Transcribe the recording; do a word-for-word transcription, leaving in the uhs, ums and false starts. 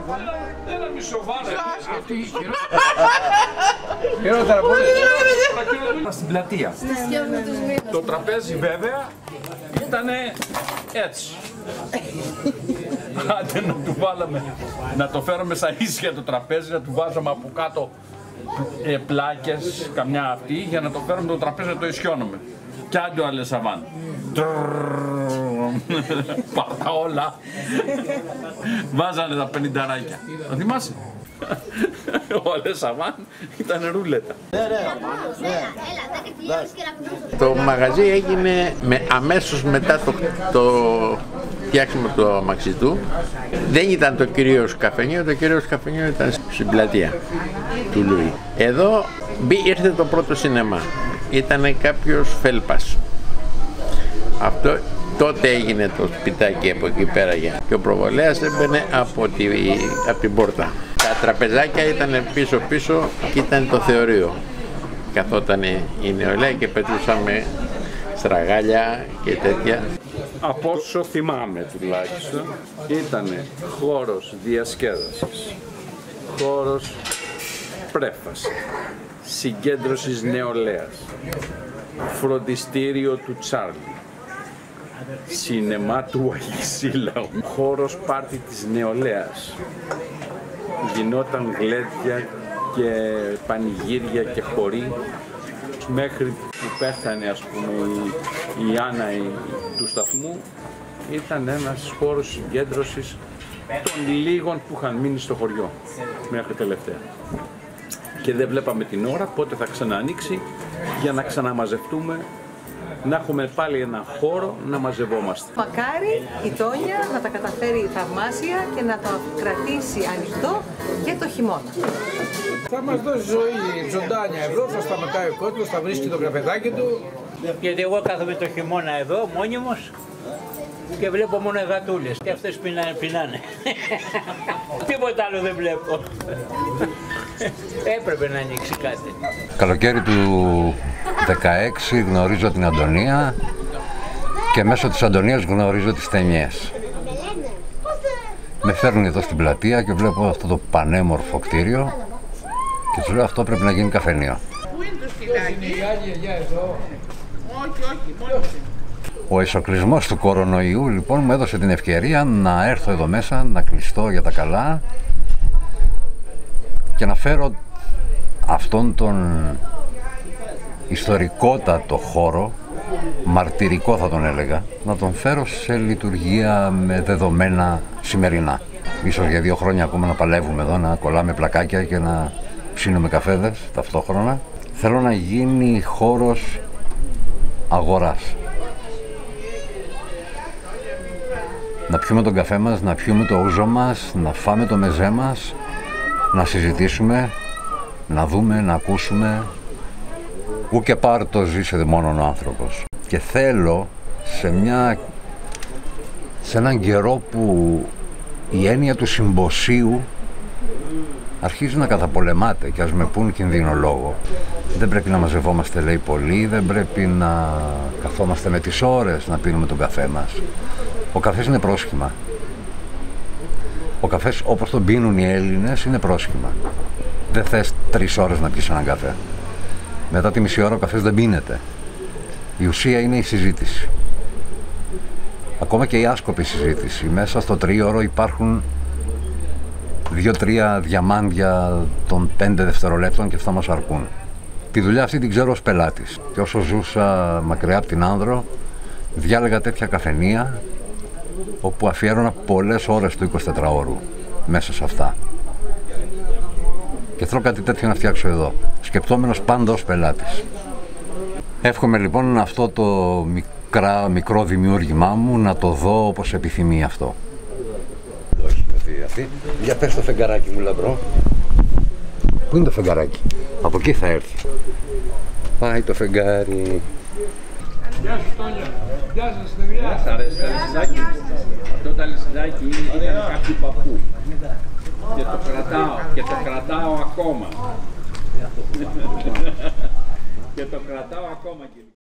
Ένα μισοβάρα. Αυτή χειρότερα από όλα. Στην πλατεία. Το τραπέζι βέβαια ήταν έτσι. Άντε να του βάλαμε, να το φέρουμε στα ίσια το τραπέζι, να του βάζαμε από κάτω ε, πλάκες, καμιά αυτή, για να το φέρουμε το τραπέζι να το ισιώνουμε. Κι άντε ο Αλεσαβάν. Πάρτα όλα. Βάζανε τα πενηνταράκια. Το θυμάσαι? Ο Αλεσαβάν ήταν ρούλετα. Το μαγαζί έγινε με, αμέσως μετά το, το φτιάξιμο του αμαξί του. Δεν ήταν το κυρίως καφενείο, το κυρίως καφενείο ήταν στην πλατεία του Λουί. Εδώ ήρθε το πρώτο σινεμά. Ήταν κάποιος Φέλπας. Αυτό τότε έγινε το σπιτάκι από εκεί πέρα και ο προβολέας έμπαινε από, τη, από την πόρτα. Τα τραπεζάκια ήταν πίσω πίσω και ήταν το θεωρείο. Καθόταν η νεολαία και πετούσαμε στραγάλια και τέτοια. Από όσο θυμάμαι τουλάχιστον, ήταν χώρος διασκέδασης, χώρος πρέφαση, συγκέντρωσης νεολαίας, φροντιστήριο του Τσάρλι, σινεμά του Αγισίλαου, χώρος πάρτι της νεολαίας. Γινόταν γλέντια και πανηγύρια και χοροί μέχρι που πέθανε, ας πούμε, η, η Άννα η, του σταθμού. Ήταν ένας χώρος συγκέντρωσης των λίγων που είχαν μείνει στο χωριό μέχρι τελευταία. Και δεν βλέπαμε την ώρα πότε θα ξανανοίξει για να ξαναμαζευτούμε, να έχουμε πάλι ένα χώρο να μαζευόμαστε. Μακάρι η Τόνια να τα καταφέρει θαυμάσια και να το κρατήσει ανοιχτό και το χειμώνα. Θα μας δώσει ζωή ζωντάνια εδώ, θα σταματάει ο κόσμος, θα βρίσκει το καφεδάκι του. Γιατί εγώ κάθομαι το χειμώνα εδώ, μόνιμος, και βλέπω μόνο γατούλες και αυτές πεινάνε. πεινάνε. Τίποτα άλλο δεν βλέπω. Έπρεπε να ανοίξει κάτι. Καλοκαίρι του δεκαέξι γνωρίζω την Αντωνία και μέσω της Αντωνίας γνωρίζω τις ταινιές. Με φέρνουν εδώ στην πλατεία και βλέπω αυτό το πανέμορφο κτίριο και τους λέω αυτό πρέπει να γίνει καφενείο. Πού είναι το σπιτάκι? Είναι η άλλη γιαγιά εδώ. Όχι, όχι, μόνο. Ο εξοκλεισμός του κορονοϊού λοιπόν μου έδωσε την ευκαιρία να έρθω εδώ μέσα, να κλειστώ για τα καλά και να φέρω αυτόν τον ιστορικότατο χώρο, μαρτυρικό θα τον έλεγα, να τον φέρω σε λειτουργία με δεδομένα σημερινά. Ίσως για δύο χρόνια ακόμα να παλεύουμε εδώ, να κολλάμε πλακάκια και να ψήνουμε καφέδες ταυτόχρονα. Θέλω να γίνει χώρος αγοράς. Να πιούμε τον καφέ μας, να πιούμε το ούζο μας, να φάμε το μεζέ μας, να συζητήσουμε, να δούμε, να ακούσουμε. Ου και πάρτο ζήσε μόνον ο άνθρωπος. Και θέλω σε, μια, σε έναν καιρό που η έννοια του συμποσίου αρχίζει να καταπολεμάται και ας με πούν κινδυνολόγο. Δεν πρέπει να μαζευόμαστε, λέει, πολύ, δεν πρέπει να καθόμαστε με τις ώρες να πίνουμε τον καφέ μας. Ο καφές είναι πρόσχημα. Ο καφές όπως τον πίνουν οι Έλληνες είναι πρόσχημα. Δεν θες τρεις ώρες να πεις έναν καφέ. Μετά τη μισή ώρα ο καφές δεν πίνεται. Η ουσία είναι η συζήτηση. Ακόμα και η άσκοπη συζήτηση. Μέσα στο τρίωρο υπάρχουν δύο-τρία διαμάντια των πέντε δευτερολέπτων και αυτά μας αρκούν. Τη δουλειά αυτή την ξέρω ως πελάτης. Και όσο ζούσα μακριά από την Άνδρο, διάλεγα τέτοια καφενεία όπου αφιέρωνα πολλές ώρες του εικοσιτετράωρου μέσα σε αυτά. Και θέλω κάτι τέτοιο να φτιάξω εδώ, σκεπτόμενος πάντα ως πελάτης. Εύχομαι λοιπόν αυτό το μικρά, μικρό δημιούργημά μου να το δω όπως επιθυμεί αυτό. Όχι, αυτή, αυτή. Για πες το φεγγαράκι μου, λαμπρό. Πού είναι το φεγγαράκι? Από εκεί θα έρθει. Πάει το φεγγάρι. Γεια σου Τόνια. Γεια σας, Στεβιά. Αυτό το αλυσιδάκι ήταν κάποιου παππού. Και το κρατάω, και το κρατάω ακόμα. Και το κρατάω ακόμα.